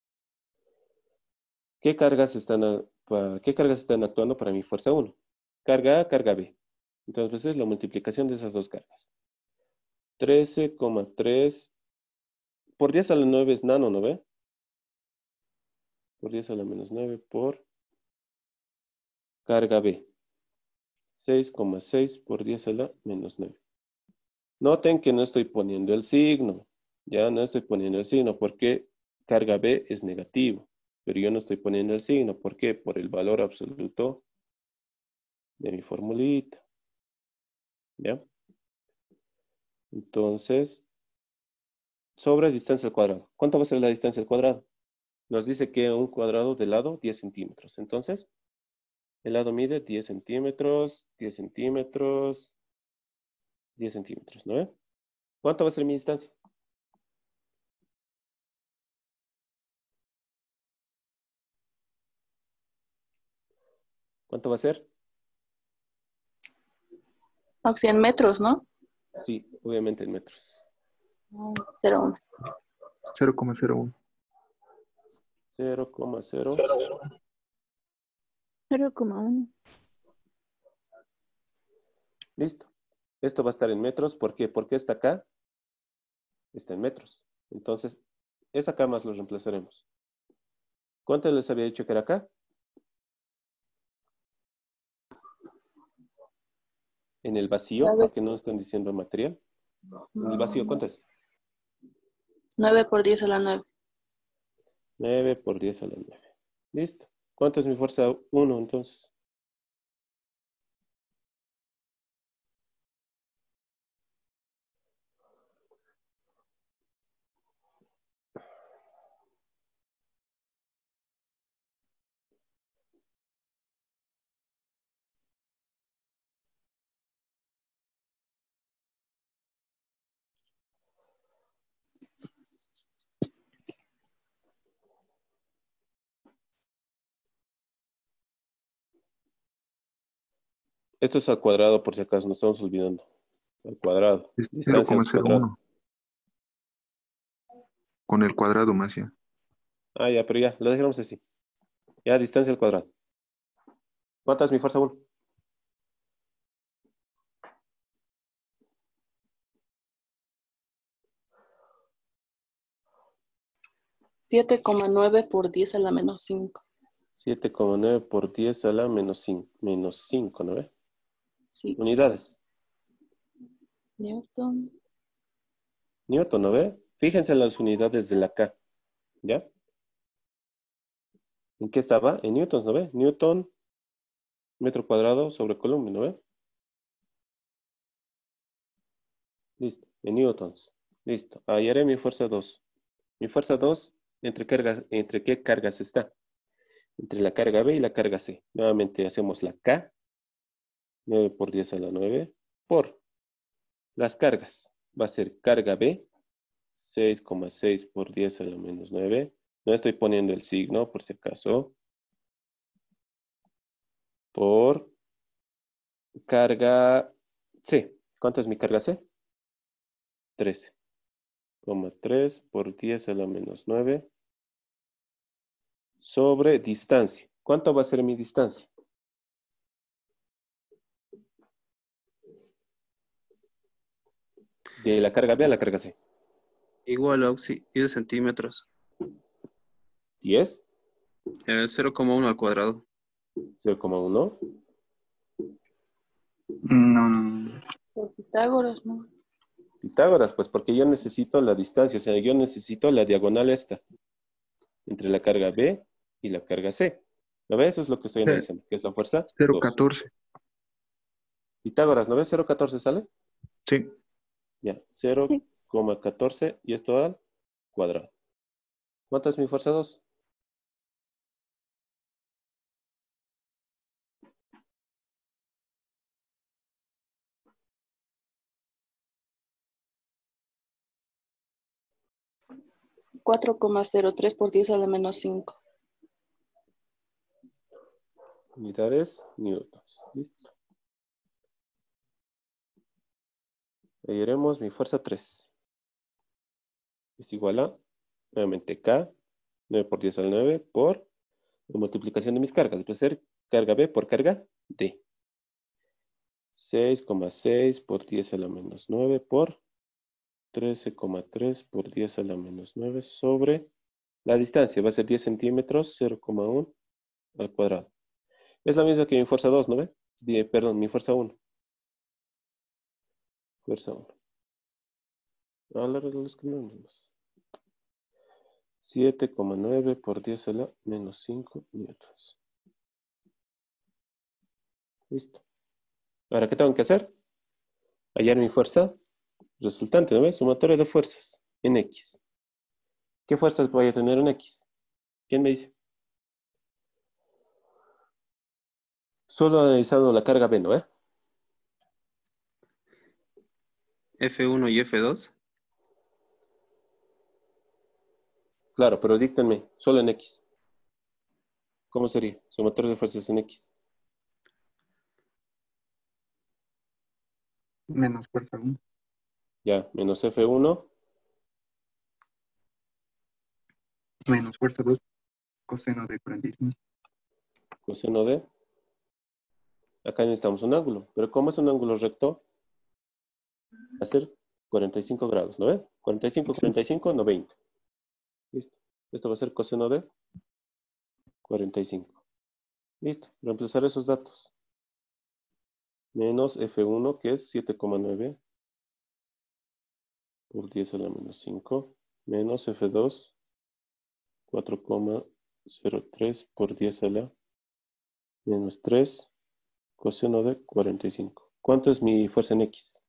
¿Qué cargas están, a- pa- ¿qué cargas están actuando para mi fuerza uno? Carga A, carga B. Entonces, es la multiplicación de esas dos cargas. trece coma tres por diez a la nueve es nano, ¿no ve? Por diez a la menos nueve por carga B. seis coma seis por diez a la menos nueve. Noten que no estoy poniendo el signo. Ya no estoy poniendo el signo porque carga B es negativo. Pero yo no estoy poniendo el signo. ¿Por qué? Por el valor absoluto de mi formulita. ¿Ya? Entonces, sobre distancia al cuadrado. ¿Cuánto va a ser la distancia al cuadrado? Nos dice que un cuadrado de lado diez centímetros. Entonces, el lado mide diez centímetros, diez centímetros, diez centímetros, ¿no ve? ¿Cuánto va a ser mi distancia? ¿Cuánto va a ser? A cien metros, ¿no? Sí, obviamente en metros. Cero uno. cero coma cero uno. cero coma cero. cero coma uno. Listo. Esto va a estar en metros. ¿Por qué? Porque esta acá está en metros. Entonces, esa acá más lo reemplazaremos. ¿Cuánto les había dicho que era acá? En el vacío, porque no están diciendo material. En el vacío, ¿cuánto es? nueve por diez a la nueve. nueve por diez a la nueve. Listo. ¿Cuánto es mi fuerza uno entonces? Esto es al cuadrado, por si acaso, nos estamos olvidando. Al cuadrado. Es Distancia al cuadrado. cero coma cero uno. Con el cuadrado más ya. Ah, ya, pero ya, lo dejamos así. Ya, distancia al cuadrado. ¿Cuánta es mi fuerza uno? siete coma nueve por diez a la menos cinco. siete coma nueve por diez a la menos cinco, menos cinco, ¿no ve? Sí. Unidades. Newton. Newton, ¿no ve? Fíjense en las unidades de la K. ¿Ya? ¿En qué estaba? En newtons, ¿no ve? Newton, metro cuadrado sobre coulomb, ¿no ve? Listo, en newtons. Listo. Ahí haré mi fuerza dos. Mi fuerza dos, ¿entre, cargas, ¿entre qué cargas está? Entre la carga B y la carga C. Nuevamente hacemos la K, nueve por diez a la nueve, por las cargas. Va a ser carga B, seis coma seis por diez a la menos nueve. No estoy poniendo el signo, por si acaso. Por carga C. ¿Cuánto es mi carga C? trece coma tres por diez a la menos nueve sobre distancia. ¿Cuánto va a ser mi distancia? De la carga B a la carga C. Igual a Oxy, diez centímetros. diez, Eh, cero coma uno al cuadrado. cero coma uno. No, no, no. Por Pitágoras, ¿no? Pitágoras, pues porque yo necesito la distancia, o sea, yo necesito la diagonal esta, entre la carga B y la carga C. ¿No ves? Eso es lo que estoy Eh, analizando, que es la fuerza cero coma dos. catorce. Pitágoras, ¿no ves? cero coma catorce sale. Sí. Ya, cero coma catorce y esto al cuadrado. ¿Cuánto es mi fuerza dos? cuatro coma cero tres por diez a la menos cinco. Unidades, newtons. Listo. Ahí haremos mi fuerza tres. Es igual a, nuevamente, K, nueve por diez al nueve, por la multiplicación de mis cargas. Va a ser carga B por carga D. seis coma seis por diez a la menos nueve por trece coma tres por diez a la menos nueve sobre la distancia. Va a ser diez centímetros, cero coma uno al cuadrado. Es la misma que mi fuerza dos, ¿no ve? Die- perdón, mi fuerza uno. Fuerza uno. Ahora lo escribimos. siete coma nueve por diez a la menos cinco newtons. Listo. Ahora, ¿qué tengo que hacer? Hallar mi fuerza resultante, ¿no ves? Sumatoria de fuerzas en X. ¿Qué fuerzas voy a tener en X? ¿Quién me dice? Solo analizando la carga B, ¿no? ¿Eh? F uno y F dos. Claro, pero díctenme, solo en X. ¿Cómo sería? Sumatoria de fuerzas en X. Menos fuerza uno. Ya, menos F uno, Menos fuerza dos. Coseno de cuarenta y cinco. coseno de. Acá necesitamos un ángulo. Pero como es un ángulo recto, va a ser cuarenta y cinco grados, ¿no ve? cuarenta y cinco, Sí. cuarenta y cinco, noventa. Listo. Esto va a ser coseno de cuarenta y cinco. Listo. Reemplazar esos datos. Menos F uno, que es siete coma nueve por diez a la menos cinco. Menos F dos, cuatro coma cero tres por diez a la menos tres. Coseno de cuarenta y cinco. ¿Cuánto es mi fuerza en X?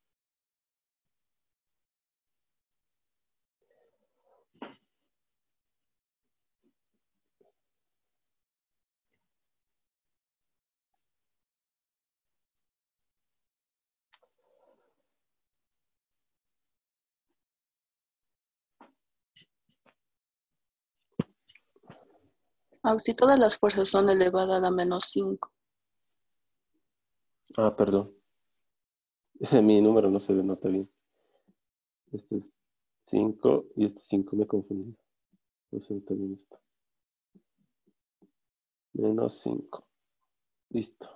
Ah, si todas las fuerzas son elevadas a la menos cinco. Ah, perdón. Mi número no se denota bien. Este es cinco y este cinco me confundí. No se nota bien esto. Menos cinco. Listo.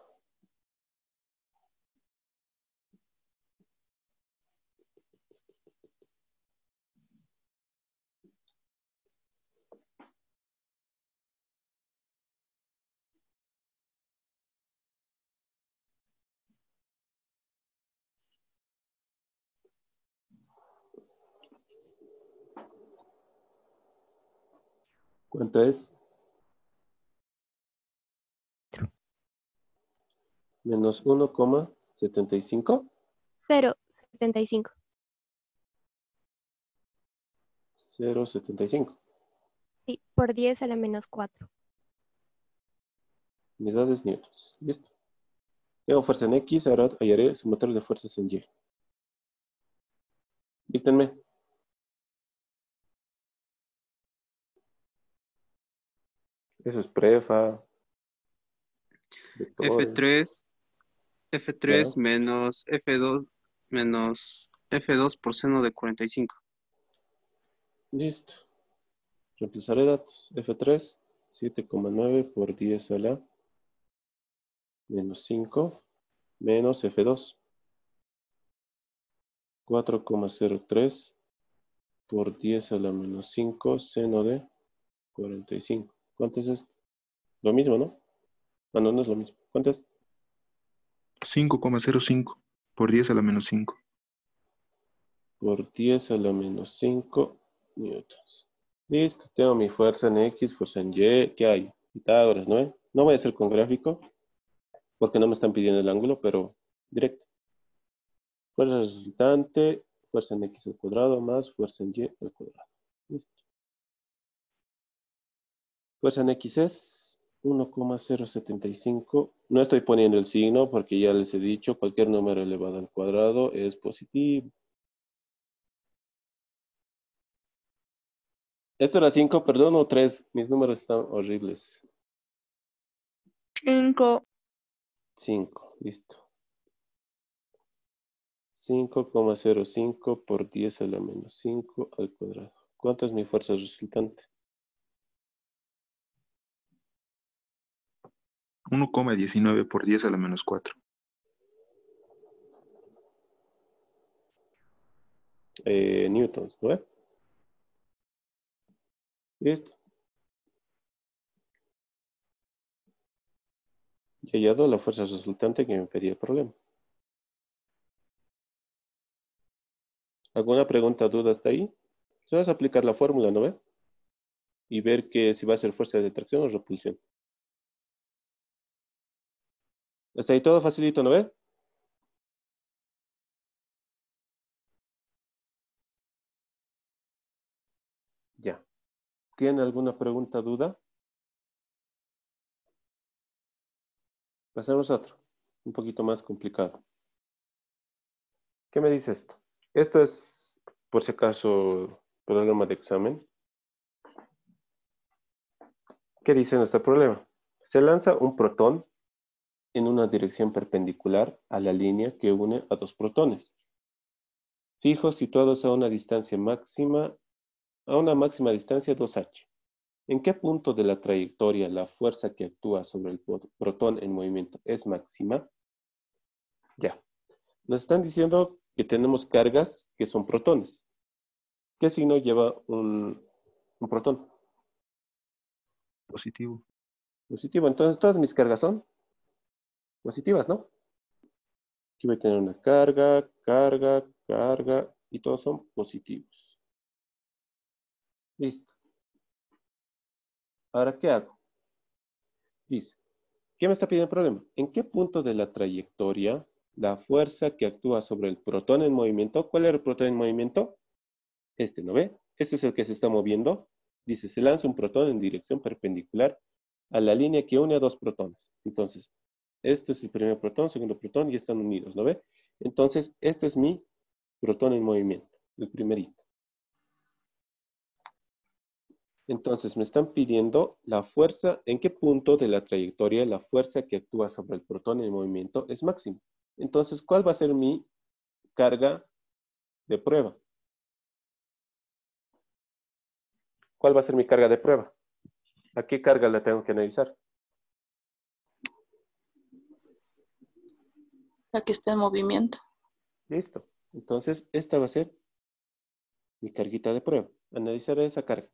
¿Cuánto es? menos uno coma setenta y cinco. cero coma setenta y cinco. cero coma setenta y cinco. Sí, por diez a la menos cuatro. Unidades newtons. Listo. Tengo fuerza en X, ahora hallaré sumatorio de fuerzas en Y. Díctenme. Eso es prefa. F Vectores. tres, F tres Ya. menos F dos menos F dos por seno de cuarenta y cinco. Listo. Reemplazaré datos. F tres, siete coma nueve por diez a la menos cinco, menos F dos, cuatro coma cero tres por diez a la menos cinco, seno de cuarenta y cinco. ¿Cuánto es esto? Lo mismo, ¿no? Ah, no, no es lo mismo. ¿Cuánto es? cinco coma cero cinco por diez a la menos cinco. Por diez a la menos cinco newtons. Listo, tengo mi fuerza en X, fuerza en Y. ¿Qué hay? Pitágoras, ¿no? No voy a hacer con gráfico, porque no me están pidiendo el ángulo, pero directo. Fuerza resultante, fuerza en X al cuadrado más fuerza en Y al cuadrado. Listo. Fuerza en X es uno coma cero setenta y cinco. No estoy poniendo el signo porque ya les he dicho, cualquier número elevado al cuadrado es positivo. Esto era cinco, perdón, o tres. Mis números están horribles. Cinco. cinco, listo. cinco coma cero cinco por diez a la menos cinco al cuadrado. ¿Cuánto es mi fuerza resultante? uno coma diecinueve por diez a la menos cuatro. Eh, newtons, ¿no ve? Listo. Ya he hallado la fuerza resultante que me pedía el problema. ¿Alguna pregunta o duda hasta ahí? Se vas a aplicar la fórmula, ¿no ve? Y ver que si va a ser fuerza de tracción o repulsión. Hasta ahí todo facilito, ¿no ve? Ya. ¿Tiene alguna pregunta o duda? Pasemos a otro. Un poquito más complicado. ¿Qué me dice esto? Esto es, por si acaso, problema de examen. ¿Qué dice nuestro problema? Se lanza un protón en una dirección perpendicular a la línea que une a dos protones, fijos situados a una distancia máxima, a una máxima distancia dos h. ¿En qué punto de la trayectoria la fuerza que actúa sobre el protón en movimiento es máxima? Ya. Nos están diciendo que tenemos cargas que son protones. ¿Qué signo lleva un, un protón? Positivo. Positivo. Entonces todas mis cargas son positivas, ¿no? Aquí voy a tener una carga, carga, carga, y todos son positivos. Listo. Ahora, ¿qué hago? Dice, ¿qué me está pidiendo el problema? ¿En qué punto de la trayectoria la fuerza que actúa sobre el protón en movimiento? ¿Cuál era el protón en movimiento? Este, ¿no ve? Este es el que se está moviendo. Dice, se lanza un protón en dirección perpendicular a la línea que une a dos protones. Entonces, este es el primer protón, segundo protón, y están unidos, ¿no ve? Entonces, este es mi protón en movimiento, el primerito. Entonces, me están pidiendo la fuerza, ¿en qué punto de la trayectoria la fuerza que actúa sobre el protón en movimiento es máxima? Entonces, ¿cuál va a ser mi carga de prueba? ¿Cuál va a ser mi carga de prueba? ¿A qué carga la tengo que analizar? La que está en movimiento. Listo. Entonces, esta va a ser mi carguita de prueba. Analizaré esa carga.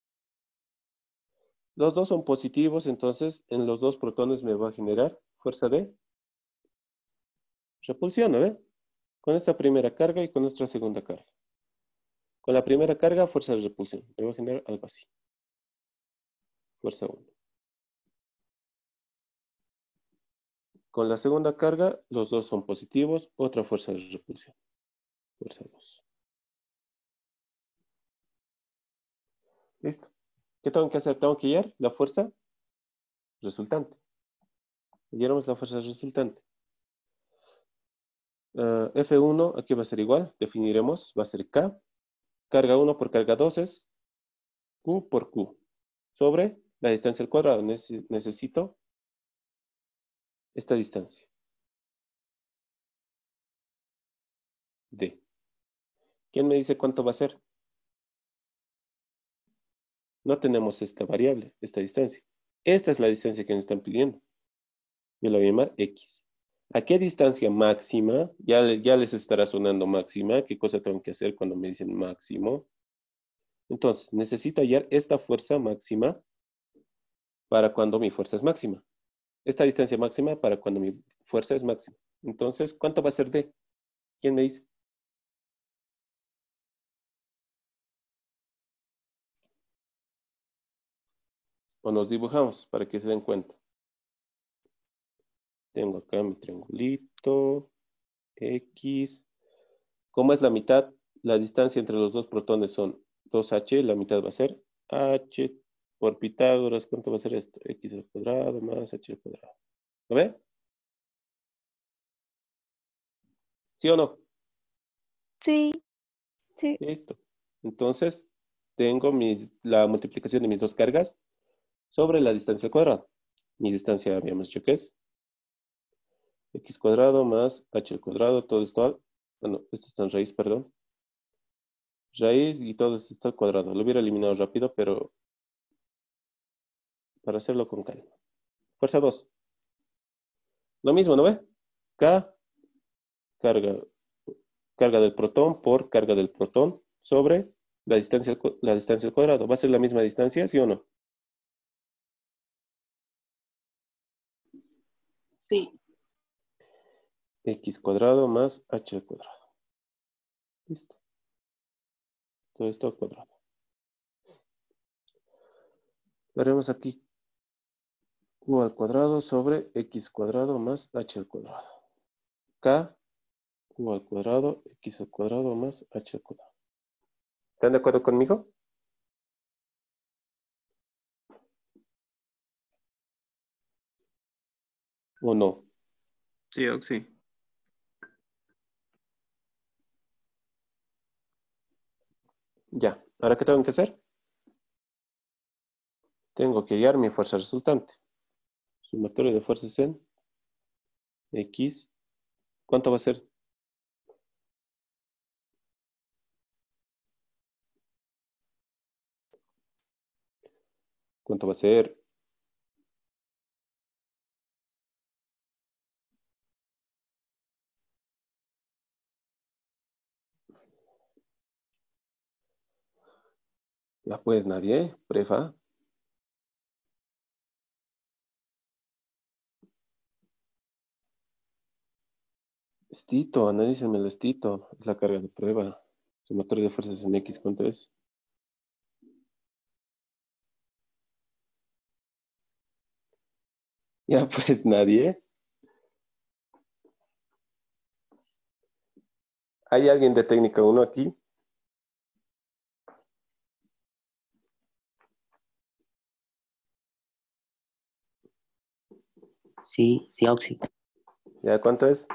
Los dos son positivos, entonces en los dos protones me va a generar fuerza de repulsión, ¿no ve? Con esta primera carga y con esta segunda carga. Con la primera carga, fuerza de repulsión. Me va a generar algo así. Fuerza uno. Con la segunda carga, los dos son positivos. Otra fuerza de repulsión. Fuerza dos. Listo. ¿Qué tengo que hacer? Tengo que hallar la fuerza resultante. Hallaremos la fuerza resultante. Uh, F uno, aquí va a ser igual. Definiremos, va a ser K. Carga uno por carga dos es Q por Q. Sobre la distancia al cuadrado. Nece- necesito esta distancia. D. ¿Quién me dice cuánto va a ser? No tenemos esta variable, esta distancia. Esta es la distancia que nos están pidiendo. Yo la voy a llamar X. ¿A qué distancia máxima? Ya, le- ya les estará sonando máxima. ¿Qué cosa tengo que hacer cuando me dicen máximo? Entonces, necesito hallar esta fuerza máxima para cuando mi fuerza es máxima. Esta distancia máxima para cuando mi fuerza es máxima. Entonces, ¿cuánto va a ser D? ¿Quién me dice? O nos dibujamos para que se den cuenta. Tengo acá mi triangulito. X. ¿Cómo es la mitad? La distancia entre los dos protones son dos H. La mitad va a ser H por Pitágoras. ¿Cuánto va a ser esto? X al cuadrado más H al cuadrado. ¿Lo ve? ¿Sí o no? Sí, sí. Listo. Entonces, tengo mis, la multiplicación de mis dos cargas sobre la distancia al cuadrado. Mi distancia habíamos dicho que es X cuadrado más H al cuadrado. Todo esto al... Bueno, esto está en raíz, perdón. Raíz y todo esto está al cuadrado. Lo hubiera eliminado rápido, pero para hacerlo con calma. Fuerza dos. Lo mismo, ¿no ve? K, carga, carga del protón por carga del protón sobre la distancia, al cu- la distancia al cuadrado. ¿Va a ser la misma distancia, sí o no? Sí. X cuadrado más H al cuadrado. Listo. Todo esto al cuadrado. Lo haremos aquí. Q al cuadrado sobre X cuadrado más H al cuadrado. K, Q al cuadrado, X al cuadrado más H al cuadrado. ¿Están de acuerdo conmigo? ¿O no? Sí, Oxy. Ya. ¿Ahora qué tengo que hacer? Tengo que hallar mi fuerza resultante. Sumatorio de fuerzas en X. ¿Cuánto va a ser? ¿Cuánto va a ser? Ya pues nadie, prefa. Estito, analícenme el estito. Es la carga de prueba. Sumatorio de fuerzas en X, ¿cuánto es? Ya pues nadie. ¿Hay alguien de técnica uno aquí? Sí, sí, Oxy. ¿Ya cuánto es?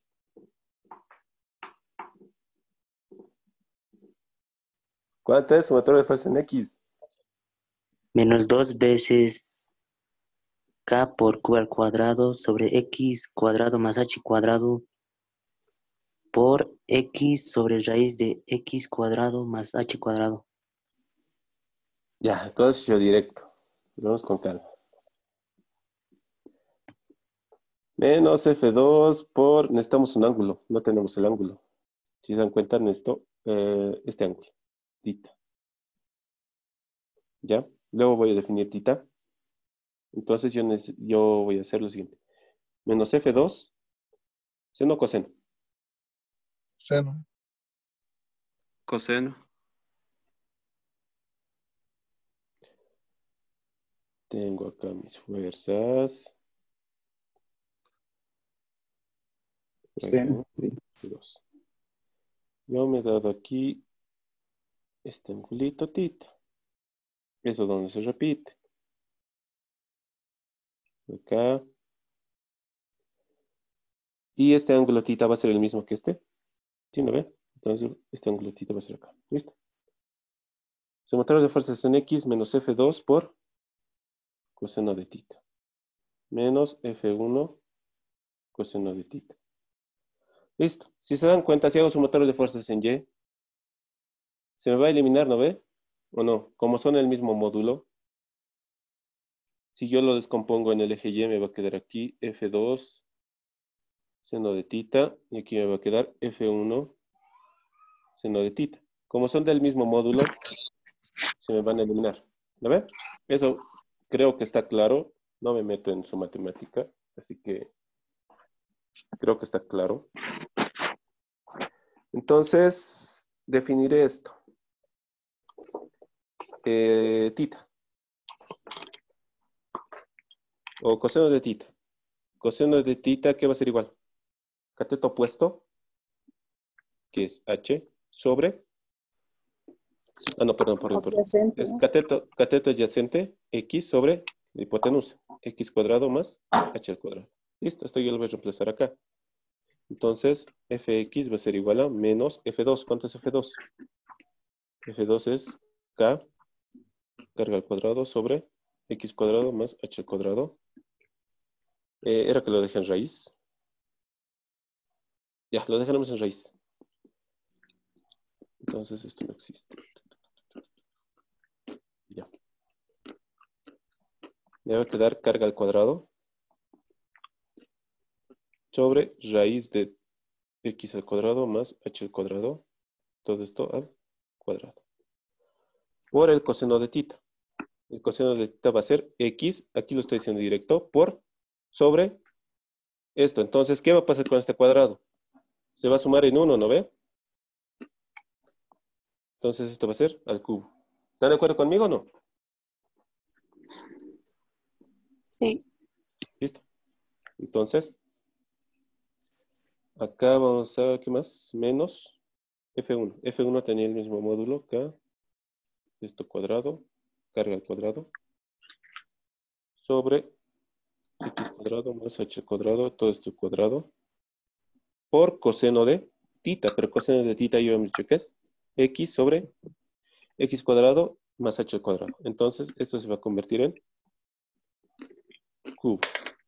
¿Cuánto es sumatorio de fuerzas en X? Menos dos veces K por Q al cuadrado sobre X cuadrado más H cuadrado por X sobre raíz de X cuadrado más H cuadrado. Ya, entonces yo directo. Vamos con calma. Menos F dos por... Necesitamos un ángulo. No tenemos el ángulo. Si se dan cuenta, necesito eh, este ángulo. Tita. ¿Ya? Luego voy a definir tita. Entonces yo, nece- yo voy a hacer lo siguiente. Menos F dos, seno o coseno. Seno. Coseno. Tengo acá mis fuerzas. Coseno. F dos. Yo me he dado aquí este angulito tita. Eso donde se repite. Acá. Y este ángulo tita va a ser el mismo que este. ¿Sí no ve? Entonces, este ángulo tita va a ser acá. ¿Listo? Sumatorio de fuerzas en X menos F dos por coseno de tita. Menos F uno coseno de tita. Listo. Si se dan cuenta, si hago sumatorio de fuerzas en Y, se me va a eliminar, ¿no ve? ¿O no? Como son el mismo módulo, si yo lo descompongo en el eje Y, me va a quedar aquí F dos seno de tita, y aquí me va a quedar F uno seno de tita. Como son del mismo módulo, se me van a eliminar. ¿Lo ve? Eso creo que está claro. No me meto en su matemática, así que creo que está claro. Entonces, definiré esto. Eh, tita. O coseno de tita. Coseno de tita, ¿qué va a ser igual? Cateto opuesto, que es H, sobre... Ah, no, perdón, perdón, perdón. Adyacente, Es ¿no? cateto, cateto adyacente, X sobre la hipotenusa. X cuadrado más H al cuadrado. Listo, esto yo lo voy a reemplazar acá. Entonces, Fx va a ser igual a menos F dos. ¿Cuánto es F dos? F dos es K carga al cuadrado sobre X cuadrado más H al cuadrado. Eh, era que lo dejé en raíz. Ya, lo dejaremos en raíz. Entonces, esto no existe. Ya. Me va a quedar carga al cuadrado sobre raíz de X al cuadrado más H al cuadrado. Todo esto al cuadrado. Por el coseno de tita. El coseno de tita va a ser X, aquí lo estoy diciendo directo, por sobre esto. Entonces, ¿qué va a pasar con este cuadrado? Se va a sumar en uno, ¿no ve? Entonces, esto va a ser al cubo. ¿Están de acuerdo conmigo o no? Sí. Listo. Entonces, acá vamos a, ¿qué más? Menos F uno. F uno tenía el mismo módulo acá. Esto cuadrado, carga al cuadrado, sobre X cuadrado más H cuadrado, todo esto cuadrado, por coseno de tita. Pero coseno de tita yo hemos dicho que es X sobre X cuadrado más H al cuadrado. Entonces, esto se va a convertir en cubo.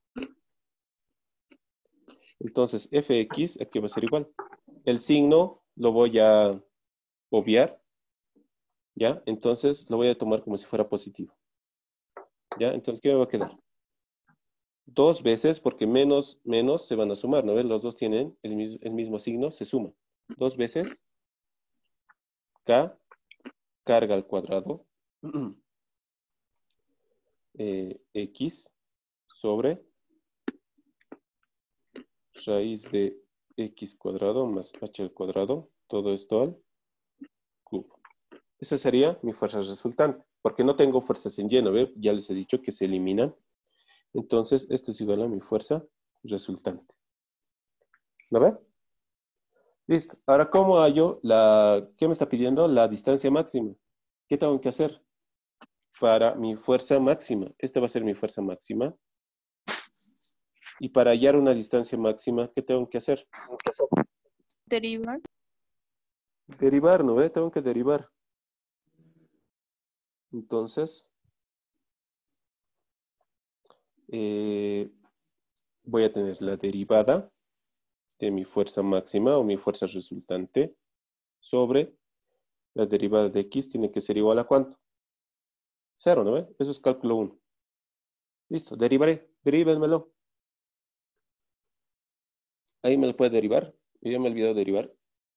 Entonces, Fx aquí va a ser igual. El signo lo voy a obviar, ¿ya? Entonces, lo voy a tomar como si fuera positivo. ¿Ya? Entonces, ¿qué me va a quedar? Dos veces, porque menos, menos se van a sumar, ¿no ves? Los dos tienen el mismo, el mismo signo, se suman. Dos veces K carga al cuadrado eh, X sobre raíz de X cuadrado más H al cuadrado, todo esto al cubo. Esa sería mi fuerza resultante, porque no tengo fuerzas en lleno, ¿ve? Ya les he dicho que se eliminan. Entonces, esto es igual a mi fuerza resultante. ¿Lo ven? Listo. Ahora, ¿cómo hallo la... ¿Qué me está pidiendo? La distancia máxima. ¿Qué tengo que hacer? Para mi fuerza máxima. Esta va a ser mi fuerza máxima. Y para hallar una distancia máxima, ¿qué tengo que hacer? Derivar. Derivar, ¿no ve? Tengo que derivar. Entonces, eh, voy a tener la derivada de mi fuerza máxima o mi fuerza resultante sobre la derivada de X tiene que ser igual a ¿cuánto? Cero, ¿no ve? Eso es cálculo uno. Listo, derivaré. Derívenmelo. Ahí me lo puede derivar. Yo ya me he olvidado de derivar.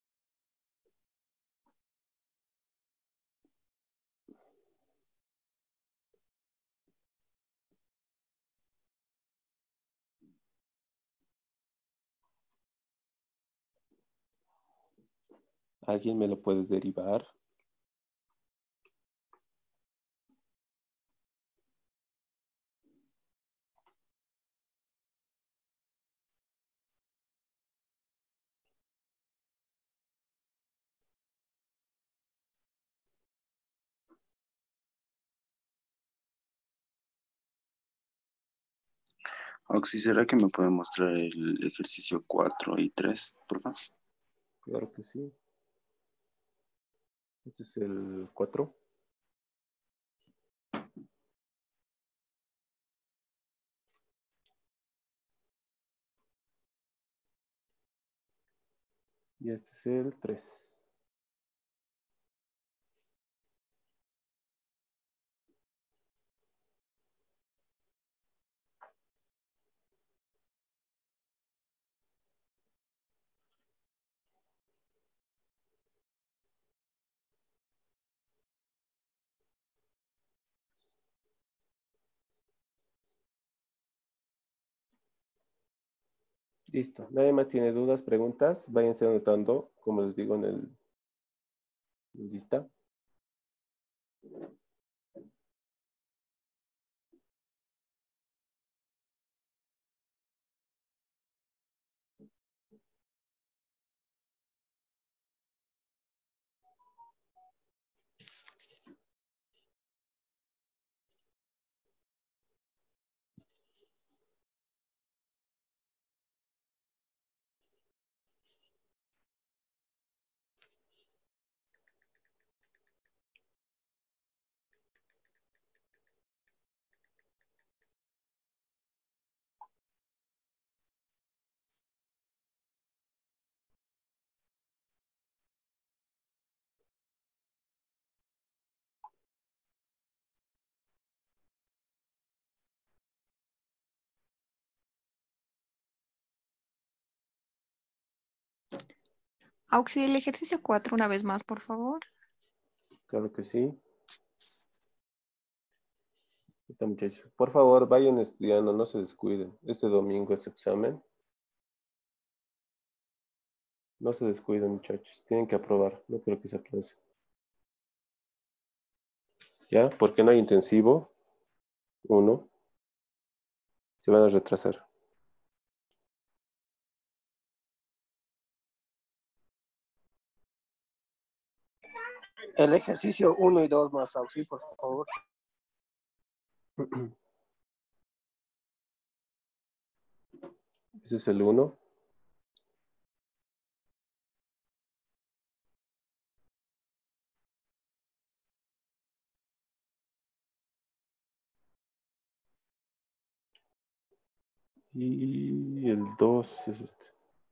¿Alguien me lo puede derivar? Oxy, ¿será que me puede mostrar el ejercicio cuatro y tres, por favor? Claro que sí. Este es el cuatro. Y este es el tres. Listo. ¿Nadie más tiene dudas, preguntas? Váyanse anotando, como les digo, en el en lista. Auxilio, el ejercicio cuatro una vez más, por favor. Claro que sí. Está, muchachos. Por favor, vayan estudiando, no se descuiden. Este domingo es examen. No se descuiden, muchachos. Tienen que aprobar. No creo que sea clase. ¿Ya? Porque no hay intensivo. Uno. Se van a retrasar. El ejercicio uno y dos más auxilio, por favor. Ese es el uno. Y el dos es este.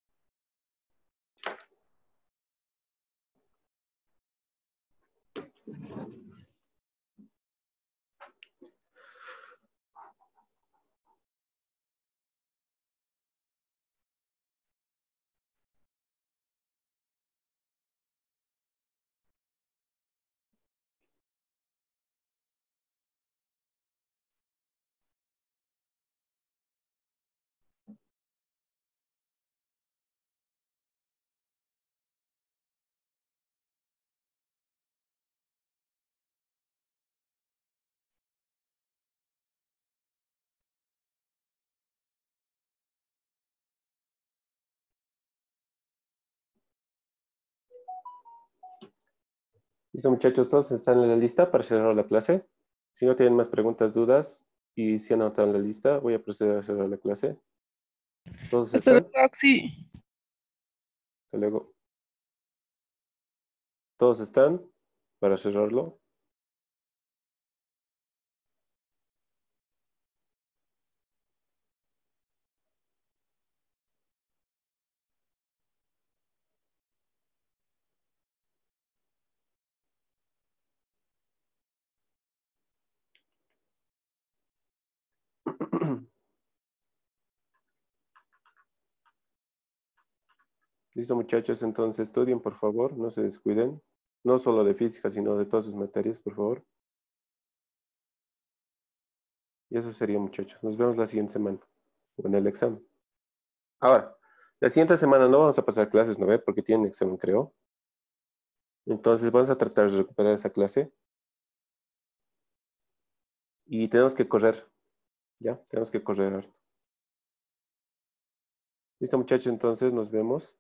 Listo, muchachos, todos están en la lista para cerrar la clase. Si no tienen más preguntas, dudas y si han anotado en la lista, voy a proceder a cerrar la clase. ¿Todos Hasta están? luego, Oxy. Hasta luego. ¿Todos están para cerrarlo? Listo, muchachos, entonces estudien, por favor, no se descuiden. No solo de física, sino de todas sus materias, por favor. Y eso sería, muchachos. Nos vemos la siguiente semana, o en el examen. Ahora, la siguiente semana no vamos a pasar clases, ¿no ve? Porque tienen examen, creo. Entonces vamos a tratar de recuperar esa clase. Y tenemos que correr, ¿ya? Tenemos que correr harto. Listo, muchachos, entonces nos vemos.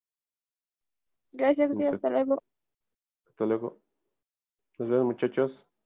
Gracias, Oxy, hasta luego. Hasta luego. Nos vemos, muchachos.